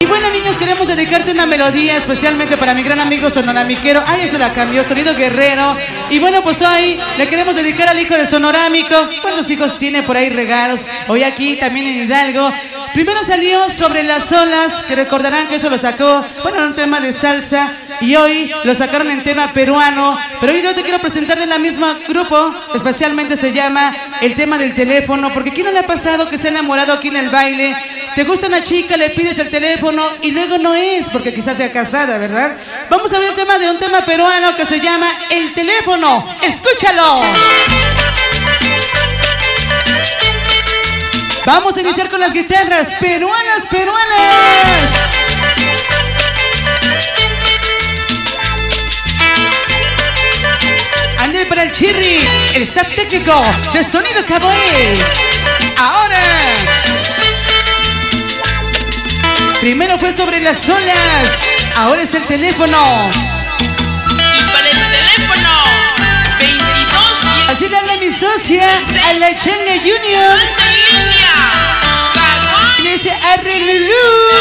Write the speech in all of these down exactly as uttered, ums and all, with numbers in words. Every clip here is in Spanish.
Y bueno, niños, queremos dedicarte una melodía especialmente para mi gran amigo Sonoramiquero. Ay, se la cambió, sonido guerrero. Y bueno, pues hoy le queremos dedicar al hijo de Sonorámico. ¿Cuántos hijos tiene por ahí regados? Hoy aquí, también en Hidalgo. Primero salió Sobre las Olas, que recordarán que eso lo sacó, bueno, en un tema de salsa. Y hoy lo sacaron en tema peruano. Pero hoy yo te quiero presentar de la misma grupo. Especialmente se llama El Tema del Teléfono. Porque ¿quién no le ha pasado que se ha enamorado aquí en el baile? Te gusta una chica, le pides el teléfono y luego no es, porque quizás sea casada, ¿verdad? Vamos a ver el tema de un tema peruano que se llama El Teléfono. ¡Escúchalo! Vamos a iniciar con las guitarras peruanas, peruanas. André para el Chirri, el staff técnico de Sonido Caboé. Ahora. Primero fue Sobre las Olas, ahora es El Teléfono. Y para el teléfono, veintidós diez. Así le habla mi socia, a la Changa Junior. En línea, Y le dice Arrelulú.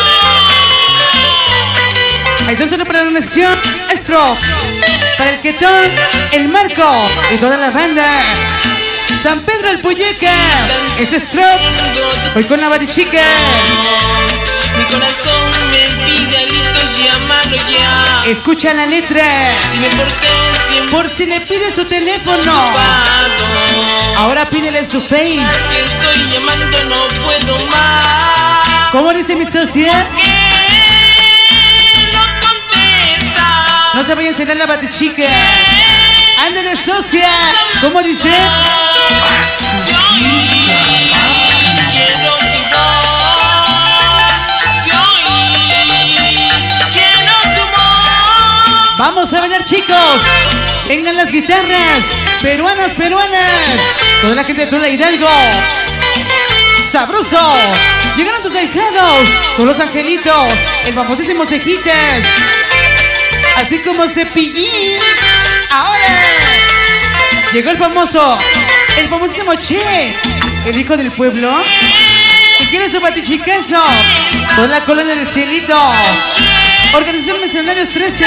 Ahí está solo para la nación, Strokes. Para el Quetón, el Marco y toda la banda. San Pedro el Puyeca, es Strokes. Hoy con la batichica. mi corazón me pide a gritos llamarlo ya. Escucha la letra. Dime por qué siempre Por si le pide su teléfono, ocupado. ahora pídele su face. Que estoy llamando, no puedo más. ¿Cómo dice mi socia? ¿Por qué no contesta? No se vaya a enseñar la batichica. Ándale, socia. ¿Cómo dice? Si oí, quiero tu voz. Si oí, quiero tu voz. Vamos a bailar, chicos. Vengan las guitarras peruanas, peruanas. Toda la gente de Tula Hidalgo. Sabroso. Llegaron tus ahijados, todos los angelitos, el famosísimo Cejitas, así como Cepillín. Ahora llegó el famoso, el famosísimo Che, el hijo del pueblo, que quiere su batichicazo. Toda la colonia del cielito. Organización Mercenarios trece.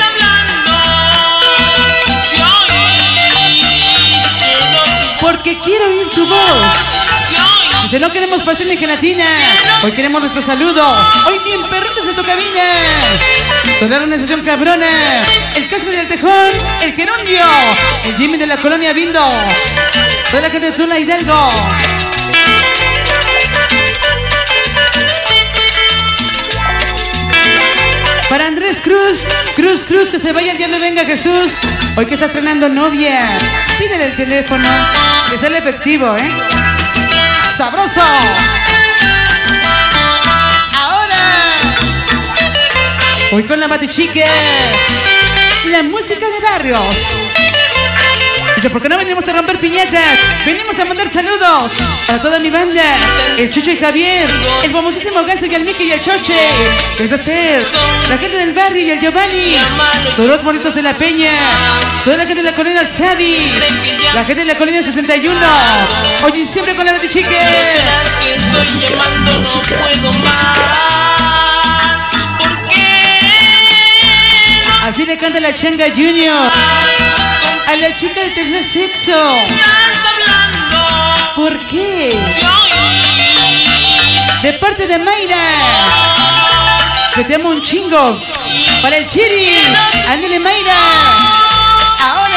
Porque quiero oír tu voz. Dice, no queremos pastel ni gelatina. Hoy queremos nuestro saludo. Hoy bien perritos en tu cabina. Toda la organización cabrona. El Casco del Tejón. El Gerundio. El Jimmy de la colonia Bindo. Toda la gente de Tula Hidalgo. Para Andrés Cruz, Cruz, Cruz, que se vaya el diablo y venga Jesús. Hoy que está estrenando novia, pídele el teléfono, que sea el efectivo, ¿eh? ¡Sabroso! Ahora, hoy con la batichica, la música de barrios. Dice, ¿por qué no venimos a romper piñatas? Venimos a mandar saludos a toda mi banda. El Chucho y Javier, el famosísimo Ganso y el Miki y el Choche, el Esther, la gente del barrio y el Giovanni, todos los bonitos de la Peña, toda la gente de la colonia El Xavi, la gente de la colonia sesenta y uno. Oye, siempre con la batichica. Que estoy llamando, no puedo más. ¿Por qué no Así le canta la Changa Junior a la chica de tercer sexo. estás hablando? ¿Por qué? Si oí, De parte de Mayra, que te amo un chingo. Para el Chiri, ándale Mayra. Ahora,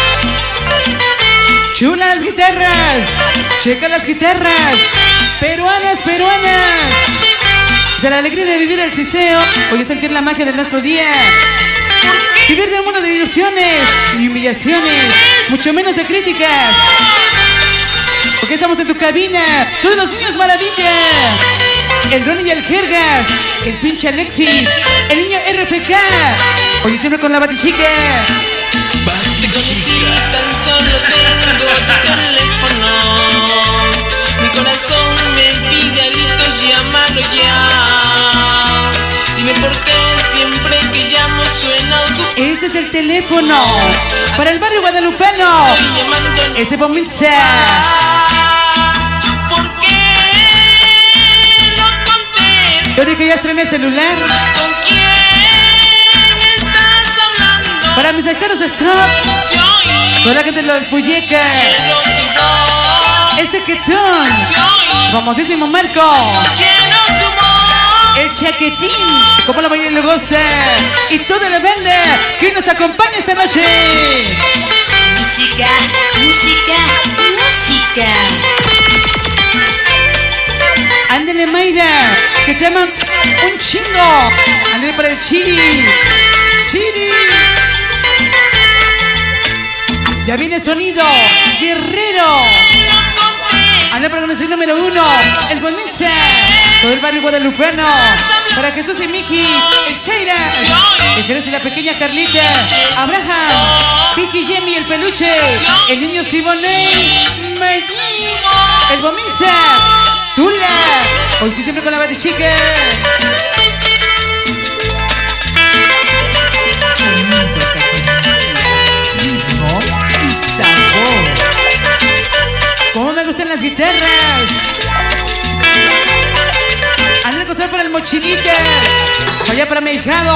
chula las guitarras, checa las guitarras, peruanas, peruanas. De la alegría de vivir el ciseo, hoy es sentir la magia de nuestro día. Vivir de un mundo de ilusiones y humillaciones, mucho menos de críticas. Porque estamos en tu cabina, todos los niños maravilla. El Ronnie y el Jergas, el pinche Alexis, el niño R F K. Hoy siempre con la batichica. te conocí, tan solo tengo tu teléfono. Mi corazón me pide a gritos llamarlo ya. Dime por qué siempre que llamo suena tu. Ese es el teléfono para el barrio guadalupano. Estoy llamando, no Ese bombilza. ¿por qué no contestas? Yo dije, ya estrené celular. ¿Con quién estás hablando? Para mis cercanos Strokes. Se oye Para la gente de los Pulleca. el oído. Ese quetón. Se oye Famosísimo Marco. lleno de humor. El chaquetín. Como la mayoría lo goza. Y toda la banda que nos acompaña esta noche. Música, música, música. Ándale, Mayra, que te aman un chingo. Ándale para el Chiri. Chiri. Ya viene el sonido. Guerrero. Ándale para conocer el número uno. El Bonita. Todo el barrio guadalupano. Para Jesús y Miki. El Chaira. El Jerez y la pequeña Carlita. Abraham. Vicky y Yemi, el peluche. El niño Siboney. Maggie. El Bonita. Tula. Hoy sí siempre con la batichica. Ritmo y sabor. Cómo me gustan las guitarras. André Cosar para el Mochilitas. Allá para mi hijado.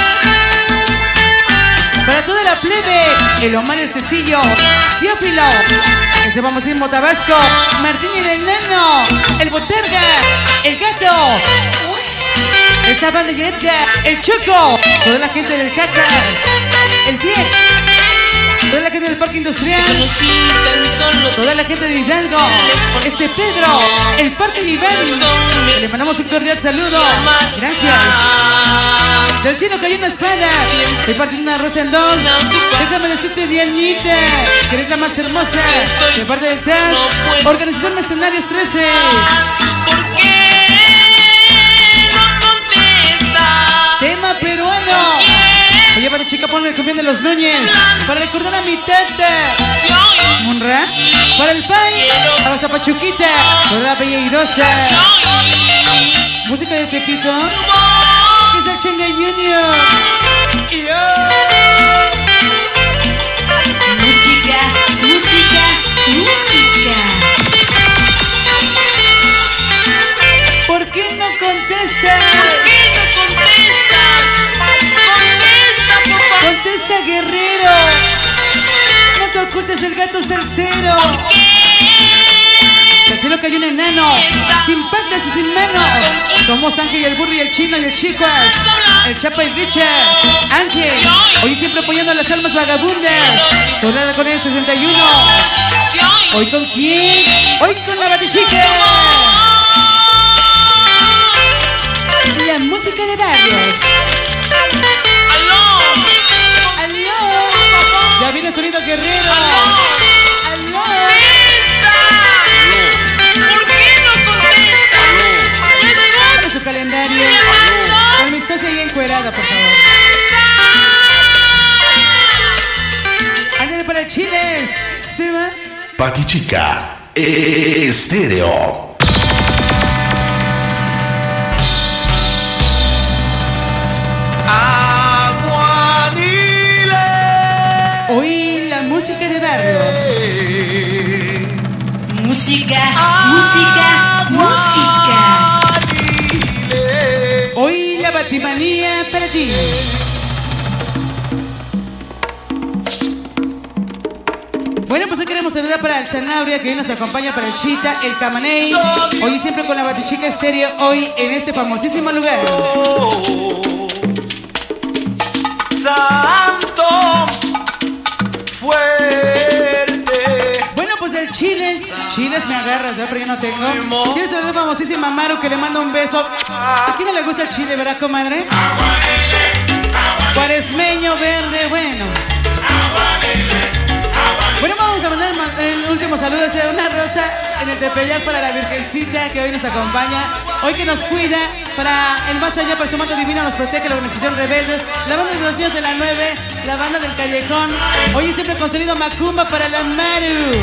Para toda la plebe. El Omar el Cecilio. Teófilo. Ese famosísimo Tabasco. Martín y el Enano. El Boterga. El Gato. El Zapan de Yetca. El Choco. Toda la gente del Caca. El Fiel. Toda la gente del Parque Industrial. Conocí tan solo Toda la gente de Hidalgo. Este Pedro. El Parque de Iván. Le mandamos un cordial saludo. Gracias. Del cielo cayó una espada. Estoy partiendo una rosa en dos. Déjame decirte, Dianita, que eres la más hermosa. De parte del T A S. Organización Mercenarios trece. ¿Por qué no contestas? Tema peruano. Oye, para chica, ponme el cumbión de los Núñez. Para recordar a mi tata. Se oye Munra. Para el Pai. A la Zapachuquita. Para la Bella Irosa. se oye Música de Tepito. humor. Que es el Chenga Junior. Y yo. Música, música, música. ¿Por qué no contestas? ¿Por qué no contestas? Contesta, por favor. Contesta, guerrero. No te ocultes el gato salsero. ¿Por qué? Salsero que hay un enano. Sin patas y sin manos. Somos Ángel y el Burro y el Chino y el Chicuas. El Chapa y Richard. Ángel. Hoy siempre apoyando a las almas vagabundas. Tornada con el sesenta y uno. Se oye ¿Hoy con quién? Hoy con la Batichica. La música de barrios. aló. ¡Aló! Ya viene el sonido guerrero. ¡Aló! Contesta. ¿Por qué no contestas? Responde. Para su calendario. Con mi socia ahí encuerada, por favor. Ándale para el Chile. Se va. Batichica Estéreo. Hoy la música de barrios. Música, música, música. Hoy la batimanía para ti. Bueno, pues hoy queremos saludar para el Sanabria, que hoy nos acompaña, para el Chita, el Camaney. Hoy y siempre con la Batichica Estéreo, hoy en este famosísimo lugar. Santo fuerte. Bueno, pues del Chiles, Chiles me agarras, ¿verdad? Pero yo no tengo. ¿Quieres saludar a la famosísima Maru, que le manda un beso? ¿A quién no le gusta el chile, verdad, comadre? Cuaresmeño verde, bueno. Bueno, vamos a mandar el, el último saludo, o sea, una rosa en el Tepeyac para la Virgencita que hoy nos acompaña, hoy que nos cuida, para el más allá, para su manto divino nos protege la organización Rebeldes, la banda de los niños de la nueve, la banda del Callejón, hoy siempre con sonido Macumba para la Maru.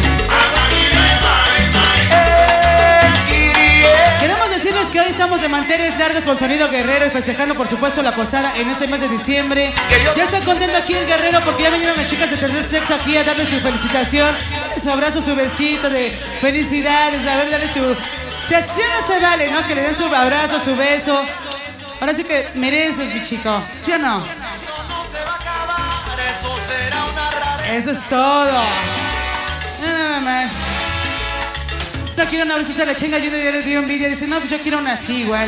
Queremos decirles que hoy estamos de manteles largos con sonido guerrero y festejando, por supuesto, la posada en este mes de diciembre. Ya está contento aquí el guerrero porque ya vinieron las chicas de tener sexo aquí a darle su felicitación, su abrazo, su besito de felicidades, a ver, darle su... Si así no se vale, ¿no? Que le den su abrazo, su beso, Ahora sí que mereces, mi chico. ¿Sí o no? Eso no se va a acabar, eso será una rareza. Eso es todo. Nada más. No quiero una bolsita de la chinga, yo ya les dio envidia. Dice, no, pues yo quiero una así igual.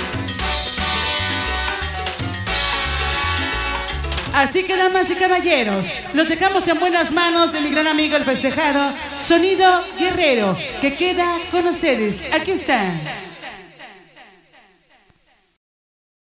Así que, damas y caballeros, los dejamos en buenas manos de mi gran amigo el festejado Sonido Guerrero, que queda con ustedes. Aquí está.